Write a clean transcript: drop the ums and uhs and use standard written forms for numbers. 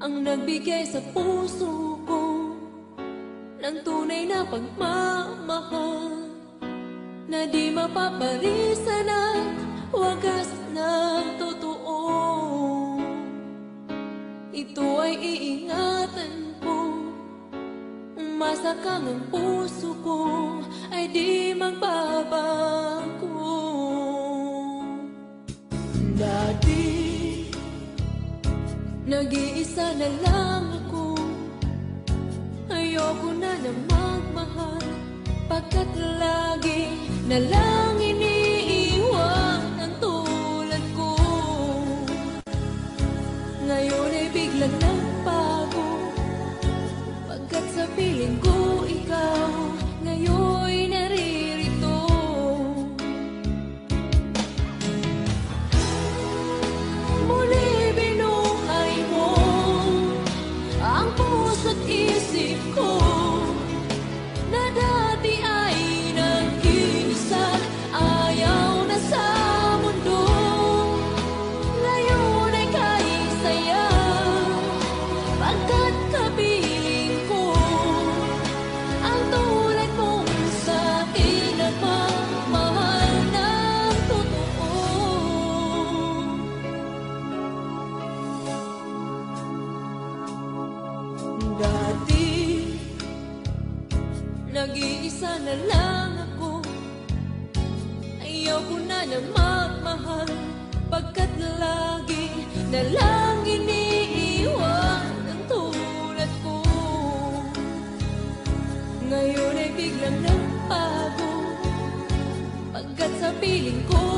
ang nagbigay sa puso ko ng tunay na pagmamahal na di mapapalisan at wagas na totoo. Ito ay iingatan ko, umasa kang ang puso ko ay di magbabago. Dati nag-iisa na lang ako, ayoko na na magmahal, pagkat lagi na lang iniiwan ang tulad ko. Ngayon ay biglang nagbago, pagkat sa piling ko ikaw ngayon naririto. Muli binuhay mo ang puso't isip ko na dati ay nag-iisa, ayaw na sa mundo. Ngayon ay kahit saya, pagkat kapiling ko ang tulad mong sa'kin nagmamahal ng totoo. Dati nag-iisa na lang ako, ayaw ko na na magmahal, pagkat lagi na lang iniiwan ang tulad ko. Ngayon ay biglang nagbago, pagkat sa piling ko